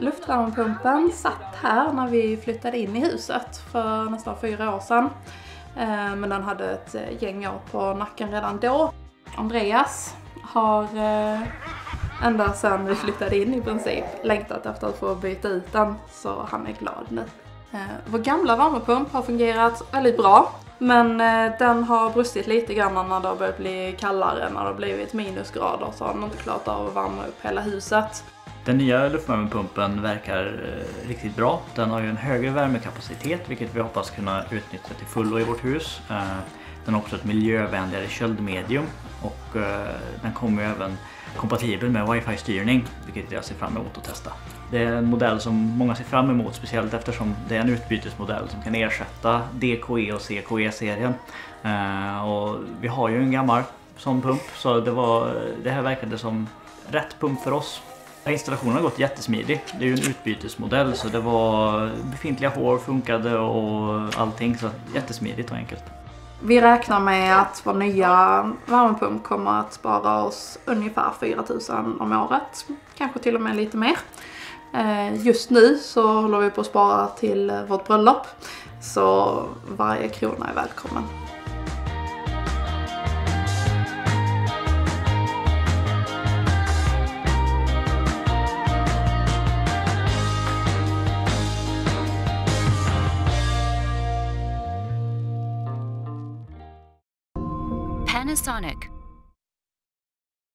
Luftvärmepumpen satt här när vi flyttade in i huset för nästan 4 år sedan. Men den hade ett gäng år på nacken redan då. Andreas har ända sedan vi flyttade in i princip längtat efter att få byta ut den, så han är glad nu. Vår gamla värmepump har fungerat väldigt bra, men den har brustit lite grann när det har börjat bli kallare, när det har blivit minusgrader, så har den inte klarat av att värma upp hela huset. Den nya luftvärmepumpen verkar riktigt bra. Den har ju en högre värmekapacitet, vilket vi hoppas kunna utnyttja till fullo i vårt hus. Den har också ett miljövänligare köldmedium och den kommer ju även kompatibel med wifi-styrning, vilket jag ser fram emot att testa. Det är en modell som många ser fram emot, speciellt eftersom det är en utbytesmodell som kan ersätta DKE och CKE-serien. Och vi har ju en gammal sån pump, så det här verkade som rätt pump för oss. Installationen har gått jättesmidig. Det är ju en utbytesmodell, så det var befintliga hår funkade och allting, så jättesmidigt och enkelt. Vi räknar med att vår nya värmepump kommer att spara oss ungefär 4 000 om året. Kanske till och med lite mer. Just nu så håller vi på att spara till vårt bröllop. Så varje krona är välkommen. Panasonic,